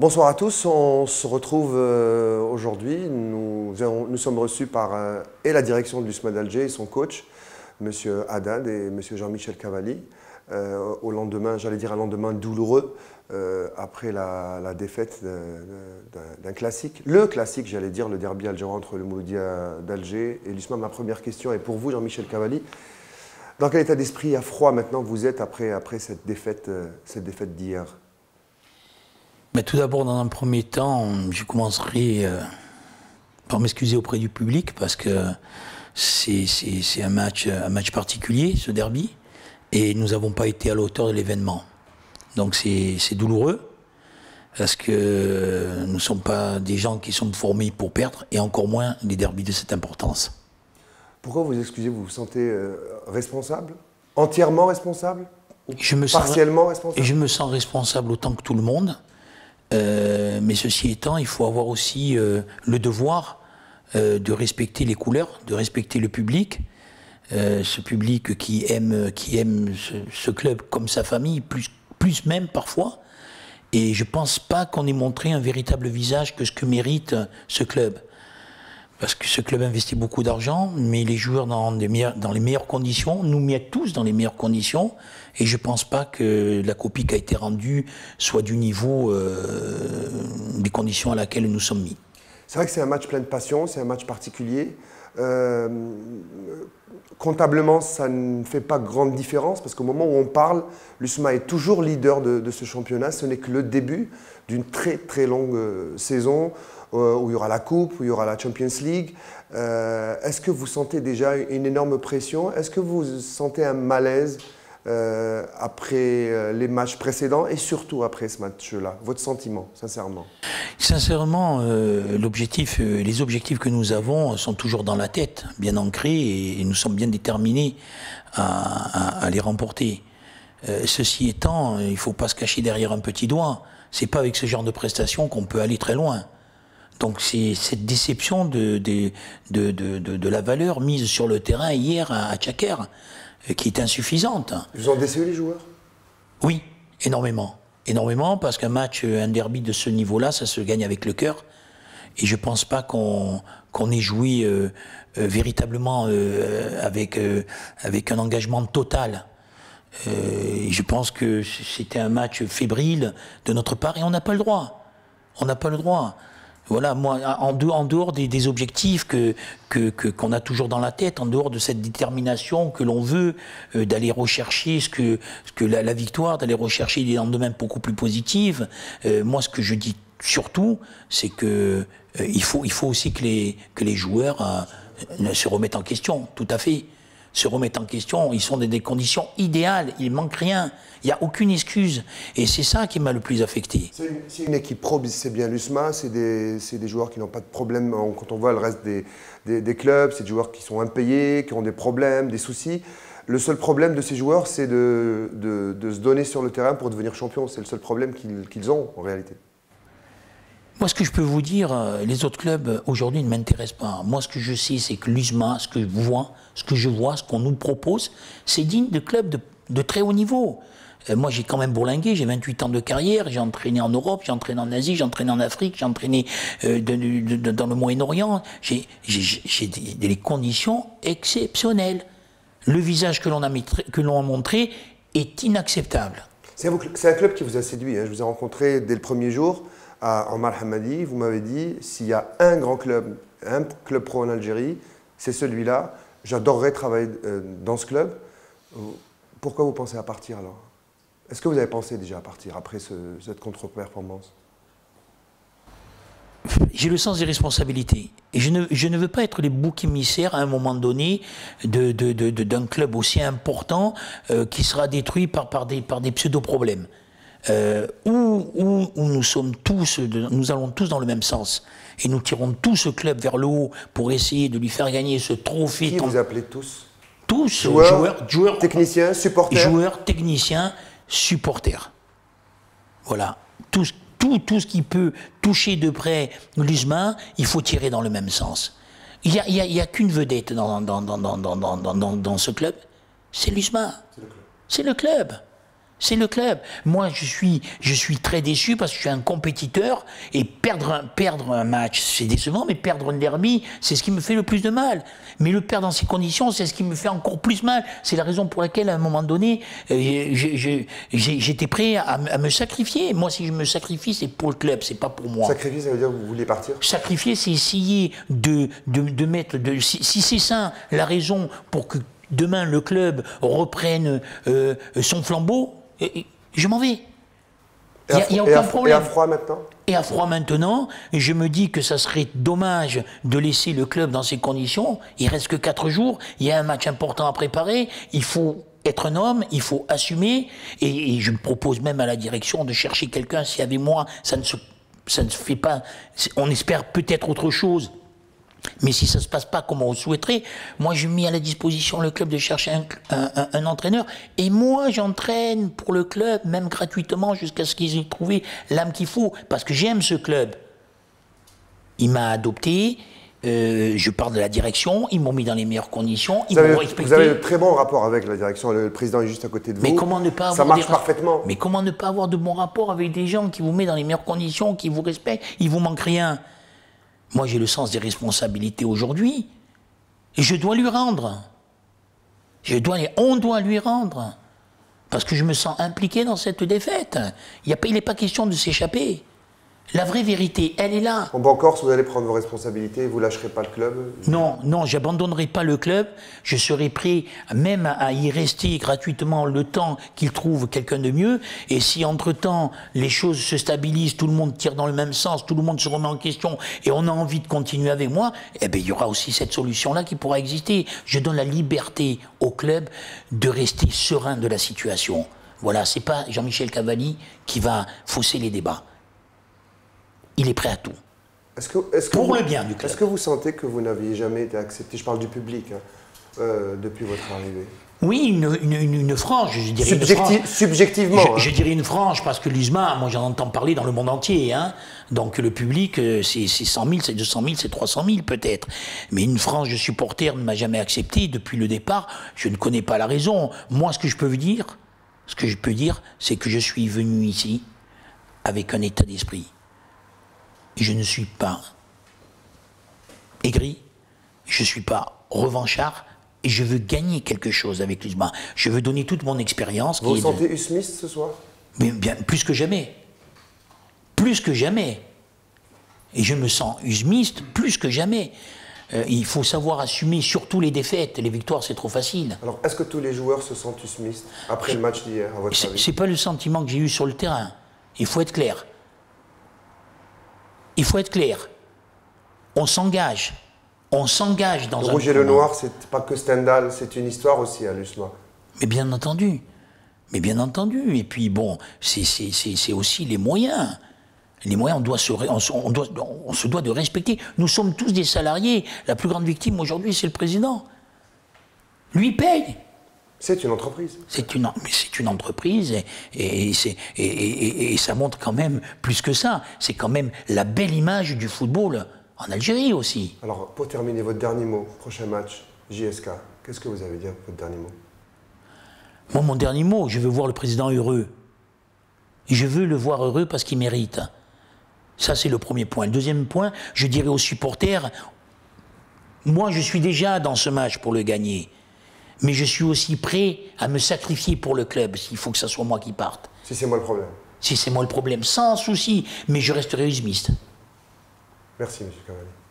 Bonsoir à tous, on se retrouve aujourd'hui. Nous sommes reçus par et la direction de l'USMA d'Alger et son coach, M. Haddad et M. Jean-Michel Cavalli, au lendemain, j'allais dire un lendemain douloureux, après la défaite d'un classique. Le classique, j'allais dire, le derby algérien entre le Mouloudia d'Alger et l'USMA. Ma première question est pour vous, Jean-Michel Cavalli. Dans quel état d'esprit à froid maintenant vous êtes après cette défaite d'hier? Mais tout d'abord, dans un premier temps, je commencerai par m'excuser auprès du public parce que c'est un match particulier, ce derby, et nous n'avons pas été à la hauteur de l'événement. Donc c'est douloureux parce que nous ne sommes pas des gens qui sont formés pour perdre, et encore moins des derbys de cette importance. Pourquoi vous excusez? Vous vous sentez responsable? Entièrement responsable? Partiellement responsable? Je me sens responsable autant que tout le monde. Mais ceci étant, il faut avoir aussi le devoir de respecter les couleurs, de respecter le public, ce public qui aime ce club comme sa famille, plus même parfois. Et je ne pense pas qu'on ait montré un véritable visage que ce que mérite ce club. Parce que ce club investit beaucoup d'argent, mais les joueurs dans les meilleures conditions, nous mettent tous dans les meilleures conditions, et je ne pense pas que la copie qui a été rendue soit du niveau des conditions à laquelle nous sommes mis. C'est vrai que c'est un match plein de passion, c'est un match particulier. Comptablement, ça ne fait pas grande différence, parce qu'au moment où on parle, l'USMA est toujours leader de ce championnat. Ce n'est que le début d'une très très longue saison, où il y aura la Coupe, où il y aura la Champions League. Est-ce que vous sentez déjà une énorme pression? Est-ce que vous sentez un malaise après les matchs précédents et surtout après ce match-là? Votre sentiment, sincèrement? Sincèrement, les objectifs que nous avons sont toujours dans la tête, bien ancrés, et nous sommes bien déterminés à les remporter. Ceci étant, il ne faut pas se cacher derrière un petit doigt. Ce n'est pas avec ce genre de prestations qu'on peut aller très loin. Donc c'est cette déception de la valeur mise sur le terrain hier à Tchaker qui est insuffisante. Ils ont déçu les joueurs? Oui, énormément. Énormément, parce qu'un derby de ce niveau-là, ça se gagne avec le cœur. Et je ne pense pas qu'on ait joué véritablement avec un engagement total. Je pense que c'était un match fébrile de notre part, et on n'a pas le droit. On n'a pas le droit. Voilà, moi, en dehors des objectifs qu'on a toujours dans la tête, en dehors de cette détermination que l'on veut d'aller rechercher la victoire, d'aller rechercher des lendemains beaucoup plus positifs, moi, ce que je dis surtout, c'est que il faut aussi que les joueurs se remettent en question, tout à fait. Se remettent en question, ils sont dans des conditions idéales, il ne manque rien, il n'y a aucune excuse. Et c'est ça qui m'a le plus affecté. C'est une équipe pro, c'est bien l'USMA, c'est des joueurs qui n'ont pas de problème. Quand on voit le reste des clubs, c'est des joueurs qui sont impayés, qui ont des problèmes, des soucis. Le seul problème de ces joueurs, c'est de se donner sur le terrain pour devenir champion. C'est le seul problème qu'ils ont en réalité. Moi, ce que je peux vous dire, les autres clubs aujourd'hui ne m'intéressent pas. Moi, ce que je sais, c'est que l'USMA, ce que je vois, ce qu'on nous propose, c'est digne de clubs de très haut niveau. Moi, j'ai quand même bourlingué, j'ai 28 ans de carrière, j'ai entraîné en Europe, j'ai entraîné en Asie, j'ai entraîné en Afrique, j'ai entraîné dans le Moyen-Orient. J'ai des conditions exceptionnelles. Le visage que l'on a montré est inacceptable. C'est un club qui vous a séduit, hein. Je vous ai rencontré dès le premier jour à Omar Hamadi. Vous m'avez dit, s'il y a un grand club, un club pro en Algérie, c'est celui-là. J'adorerais travailler dans ce club. Pourquoi vous pensez à partir alors? Est-ce que vous avez pensé déjà à partir après cette contre-performance? J'ai le sens des responsabilités. Et je ne veux pas être les boucs émissaires à un moment donné d'un club aussi important qui sera détruit par des pseudo-problèmes. Où nous allons tous dans le même sens. Et nous tirons tous ce club vers le haut pour essayer de lui faire gagner ce trophée. Qui vous appelez tous? Tous, joueurs, techniciens, supporters. Joueurs, techniciens, supporters. Voilà. Tout ce qui peut toucher de près l'USMA, il faut tirer dans le même sens. Il n'y a qu'une vedette dans ce club, c'est l'USMA. C'est le club. C'est le club. Moi, je suis très déçu parce que je suis un compétiteur et perdre un match, c'est décevant, mais perdre un derby, c'est ce qui me fait le plus de mal. Mais le perdre dans ces conditions, c'est ce qui me fait encore plus mal. C'est la raison pour laquelle, à un moment donné, j'étais prêt à me sacrifier. Moi, si je me sacrifie, c'est pour le club, c'est pas pour moi. Sacrifier, ça veut dire que vous voulez partir? Sacrifier, c'est essayer de mettre... Si c'est ça, la raison pour que demain le club reprenne son flambeau, je m'en vais. Il n'y a aucun problème. Et à froid maintenant? Et à froid maintenant, je me dis que ça serait dommage de laisser le club dans ces conditions. Il reste que 4 jours, il y a un match important à préparer, il faut être un homme, il faut assumer, et je me propose même à la direction de chercher quelqu'un. Si avec moi, ça ne se fait pas, on espère peut-être autre chose. Mais si ça ne se passe pas comme on le souhaiterait, moi je mets à la disposition le club de chercher un entraîneur. Et moi j'entraîne pour le club, même gratuitement, jusqu'à ce qu'ils aient trouvé l'âme qu'il faut. Parce que j'aime ce club. Il m'a adopté, je parle de la direction, ils m'ont mis dans les meilleures conditions, ils m'ont respecté. Vous avez de très bons rapports avec la direction, le président est juste à côté de vous. Mais comment ne pas avoir ça marche parfaitement. Mais comment ne pas avoir de bons rapports avec des gens qui vous mettent dans les meilleures conditions, qui vous respectent, il vous manque rien. Moi, j'ai le sens des responsabilités aujourd'hui. Et je dois lui rendre. On doit lui rendre. Parce que je me sens impliqué dans cette défaite. Il n'est pas question de s'échapper. La vraie vérité, elle est là. En Bancorse, vous allez prendre vos responsabilités, vous ne lâcherez pas le club? Non, j'abandonnerai pas le club. Je serai prêt même à y rester gratuitement le temps qu'il trouve quelqu'un de mieux. Et si entre-temps, les choses se stabilisent, tout le monde tire dans le même sens, tout le monde se remet en question et on a envie de continuer avec moi, eh bien, il y aura aussi cette solution-là qui pourra exister. Je donne la liberté au club de rester serein de la situation. Voilà, c'est pas Jean-Michel Cavalli qui va fausser les débats. Il est prêt à tout. Pour le bien du club. Est-ce que vous sentez que vous n'aviez jamais été accepté, je parle du public, depuis votre arrivée? Oui, une frange, je dirais. Subjectivement. Je dirais une frange, parce que l'USMA, moi j'en entends parler dans le monde entier. Hein. Donc le public, c'est 100 000, c'est 200 000, c'est 300 000 peut-être. Mais une frange de supporters ne m'a jamais accepté depuis le départ. Je ne connais pas la raison. Moi, ce que je peux dire, c'est que je suis venu ici avec un état d'esprit. Je ne suis pas aigri, je ne suis pas revanchard, et je veux gagner quelque chose avec l'USMA. Je veux donner toute mon expérience. Vous vous sentez usmiste ce soir? Mais bien, plus que jamais. Plus que jamais. Et je me sens usmiste plus que jamais. Il faut savoir assumer surtout les défaites. Les victoires, c'est trop facile. Alors, est-ce que tous les joueurs se sentent usmistes après le match d'hier, à votre avis? C'est pas le sentiment que j'ai eu sur le terrain. Il faut être clair. Il faut être clair. On s'engage. On s'engage dans le un... rouge et le noir, c'est pas que Stendhal, c'est une histoire aussi à l'USMA. Mais bien entendu. Mais bien entendu. Et puis bon, c'est aussi les moyens. Les moyens, on se doit de respecter. Nous sommes tous des salariés. La plus grande victime aujourd'hui, c'est le président. Lui paye. C'est une entreprise. C'est une entreprise et ça montre quand même plus que ça. C'est quand même la belle image du football en Algérie aussi. Alors, pour terminer, votre dernier mot, prochain match, JSK, qu'est-ce que vous avez dit, votre dernier mot? Moi, mon dernier mot, je veux voir le président heureux. Je veux le voir heureux parce qu'il mérite. Ça, c'est le premier point. Le deuxième point, je dirais aux supporters, moi, je suis déjà dans ce match pour le gagner. Mais je suis aussi prêt à me sacrifier pour le club, s'il faut que ce soit moi qui parte. Si c'est moi le problème. Si c'est moi le problème, sans souci, mais je resterai usmiste. Merci, M. Cavalli.